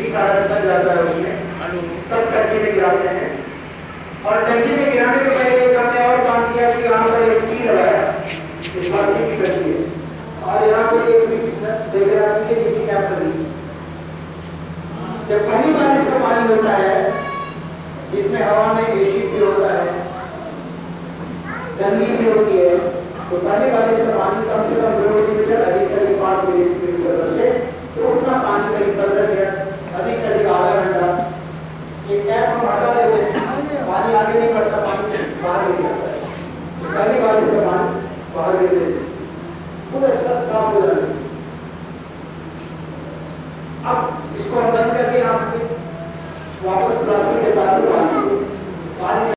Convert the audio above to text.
Feet सारा चल जाता है उसमें, तब टंकी में गिराते हैं। और टंकी में गिराने के पहले एक हमने और काम किया कि यहाँ पर एक की लगाया, इस बार की टंकी है, और यहाँ पे एक देख रहे हैं नीचे नीचे कैप कर दी। जब पहली बार इसका पानी होता है, जिसमें हवा में एसिड भी होता है, गंदगी भी होती है, तो पहली बार इसका पानी कम से कम